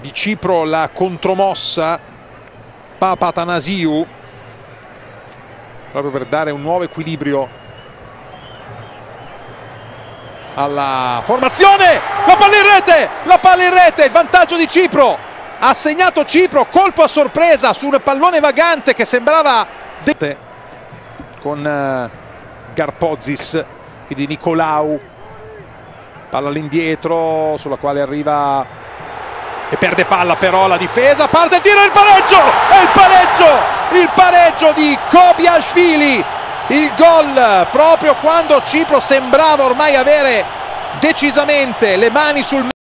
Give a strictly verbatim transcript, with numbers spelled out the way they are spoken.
di Cipro la contromossa Papatanasiou, proprio per dare un nuovo equilibrio alla formazione. La palla in rete, la palla in rete, il vantaggio di Cipro, ha segnato Cipro, colpo a sorpresa su un pallone vagante che sembrava con uh, Garpozis, quindi Nicolau, palla all'indietro sulla quale arriva e perde palla, però la difesa, parte il tiro e il pareggio, e il pareggio, il pareggio di Kobiashvili, il gol proprio quando Cipro sembrava ormai avere decisamente le mani sul